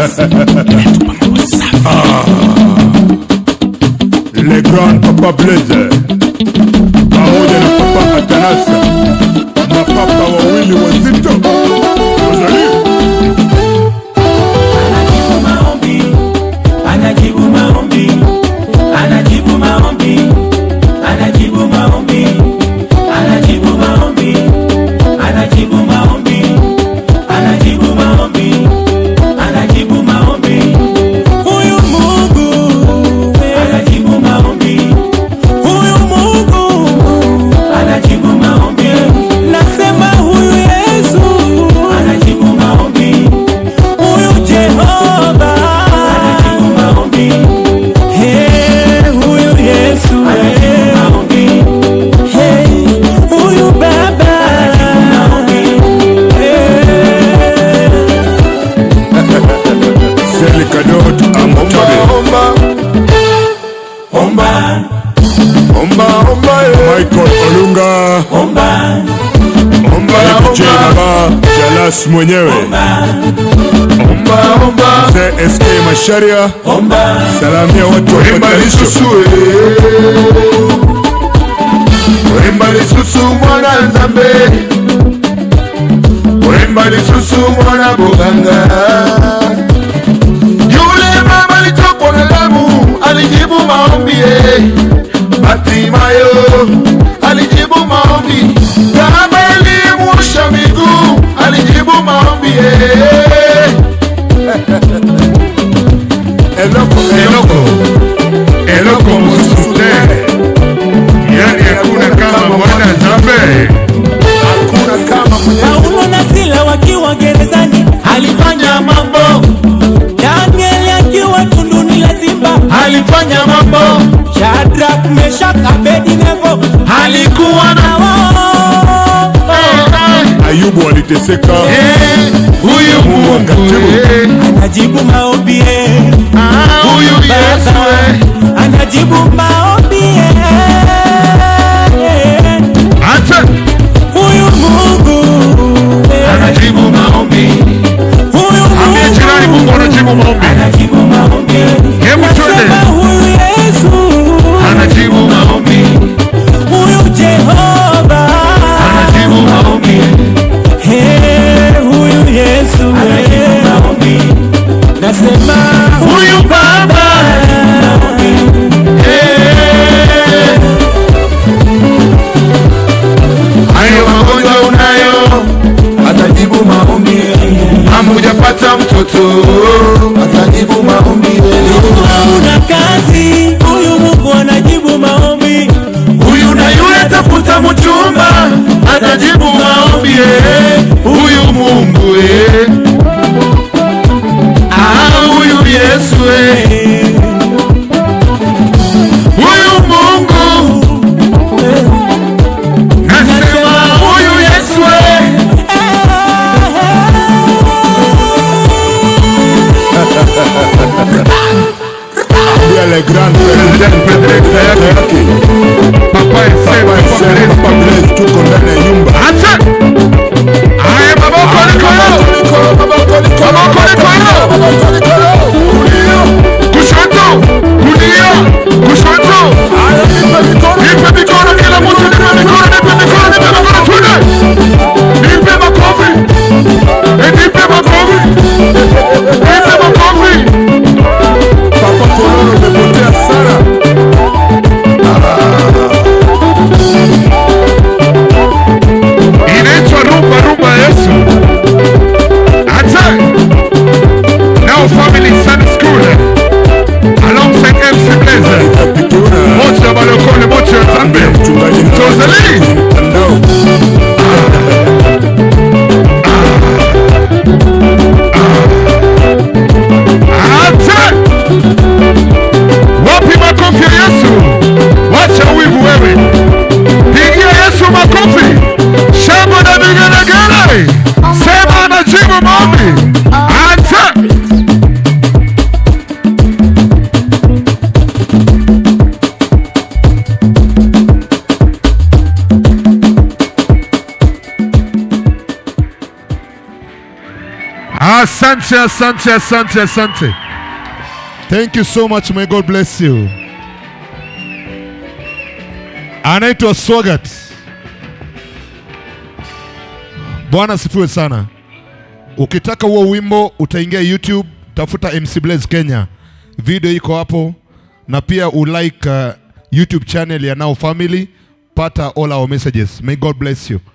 Les grands papa Blaise pamoja na papa Atanasa mapapa wawili wazito wazali. Anajibu maombi, anajibu maombi, anajibu maombi, anajibu maombi, anajibu maombi, anajibu maombi, anajibu maombi. Huyu Mungu anajibu maombi, huyu Mungu anajibu maombi. Nasema huyu Yesu anajibu maombi, huyu Jehova anajibu maombi. Hey, huyu Yesu anajibu maombi. Hey, huyu Baba anajibu maombi. Seli kadot amtobe Omba, Michael Olunga omba, DJ Baba Jalas mwenyewe SK Masharia omba, salamia watu wa Patanisho Wemba lisusu mwana Nzambe, wemba lisusu mwana Buganga. Yule mama alitokwa na damu alijibu maombi. Batimayo alijibu maombi. Kama alimuosha miguu alijibu maombi. Eloko mususude. Yani hakuna kama mwana Nzambe, Hakuna kama mwenye Paulo na Sila wakiwa gerezani alifanya mambo. Danieli akiwa tunduni la simba alifanya mambo. Shadrach, Meshach, Abednego alikuwa na wao. Ayubu aliteseka. huyu Mungu Anajibu maombi. huyu Yesu Anajibu maombi. acha Huyu Mungu anajibu maombi. huyu Ambia jirani Mungu anajibu maombi. anajibu maombi. Hebu twende. Nasema huyu Yesu Anajibu maombi. huyu Jehova Anajibu maombi. Hey, huyu Yesu anajibu maombi. Nasema Huyu Baba hayo magonjwa unayo atajibu maombi. Hamujapata mtoto atajibu maombi. una kazi, huyu Mungu anajibu maombi. Huyu na yule tafuta mchumba atajibu maombi. Huyu Mungu huyu Yesu huyu Mungu nasema huyu Yesu Ambia le grand yake Papa Papa Blaise tuko ndani ya nyumba. acha aya babako kushoto kulia kushoto nipe mikono kila mtu nipe mikono twende nipe makofi nipe makofi Papa Kololo umepotea sana. inaitwa rumba Yesu acha now family Sunday school alongside MC Blaze moja balokole moja ya Zambi Mchungaji Tozali mtandao. acha wapi makofi ya Yesu. Wacha wivu wewe, pigia Yesu makofi, shangwe na vigelegele, sema anajibu maombi. Acha Asante, asante, asante, asante. Thank you so much. May God bless you. Anaitwa Swagat. Bwana sifiwe sana. Ukitaka huo wimbo utaingia YouTube, tafuta MC Blaze Kenya. Video iko hapo, na pia ulike YouTube channel ya Now Family, pata all our messages. May God bless you.